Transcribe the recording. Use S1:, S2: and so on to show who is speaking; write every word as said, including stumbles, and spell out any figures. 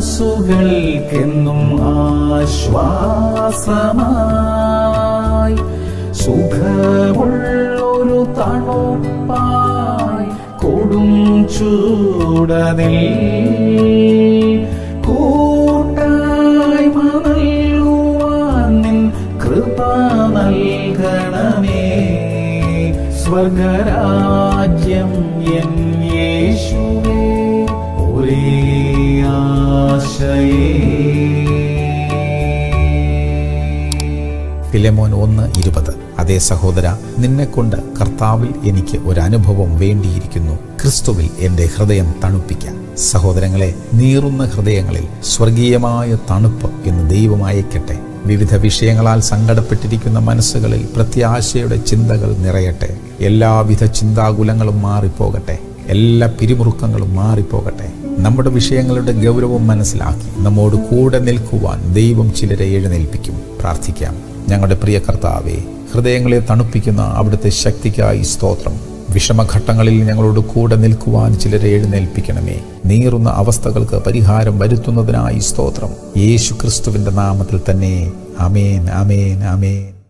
S1: മനസ്സുകൾക്കെന്നും ആശ്വാസമായി സുഖമുള്ളൊരു തണുപ്പായി കൊടും ചൂടനിൽ കൂട്ടായ്മ നൽകുവാൻ നിൻ കൃപ നൽകണമേ. സ്വർഗരാജ്യം എൻ യേശുവേ ഒരേ ആശയേ.
S2: ഫിലെമോൻ ഒന്ന് ഇരുപത്. അതേ സഹോദര, നിന്നെക്കൊണ്ട് കർത്താവിൽ എനിക്ക് ഒരനുഭവം വേണ്ടിയിരിക്കുന്നു. ക്രിസ്തുവിൽ എൻ്റെ ഹൃദയം തണുപ്പിക്കാം. സഹോദരങ്ങളെ, നീറുന്ന ഹൃദയങ്ങളിൽ സ്വർഗീയമായ തണുപ്പ് എന്ന് ദൈവം അയക്കട്ടെ. വിവിധ വിഷയങ്ങളാൽ സങ്കടപ്പെട്ടിരിക്കുന്ന മനസ്സുകളിൽ പ്രത്യാശയുടെ ചിന്തകൾ നിറയട്ടെ. എല്ലാവിധ ചിന്താകുലങ്ങളും മാറിപ്പോകട്ടെ. എല്ലാ പിരിമുറുക്കങ്ങളും മാറിപ്പോകട്ടെ. നമ്മുടെ വിഷയങ്ങളുടെ ഗൗരവം മനസ്സിലാക്കി നമ്മോട് കൂടെ നിൽക്കുവാൻ ദൈവം ചിലരെ എഴുന്നേൽപ്പിക്കും. പ്രാർത്ഥിക്കാം. ഞങ്ങളുടെ പ്രിയ കർത്താവേ, ഹൃദയങ്ങളെ തണുപ്പിക്കുന്ന അവിടുത്തെ ശക്തിക്കായി സ്തോത്രം. വിഷമഘട്ടങ്ങളിൽ ഞങ്ങളോട് കൂടെ നിൽക്കുവാൻ ചിലരെ എഴുന്നേൽപ്പിക്കണമേ. നീറുന്ന അവസ്ഥകൾക്ക് പരിഹാരം വരുത്തുന്നതിനായി സ്തോത്രം. യേശു ക്രിസ്തുവിന്റെ നാമത്തിൽ തന്നെ. ആമേൻ, ആമേൻ, ആമേൻ.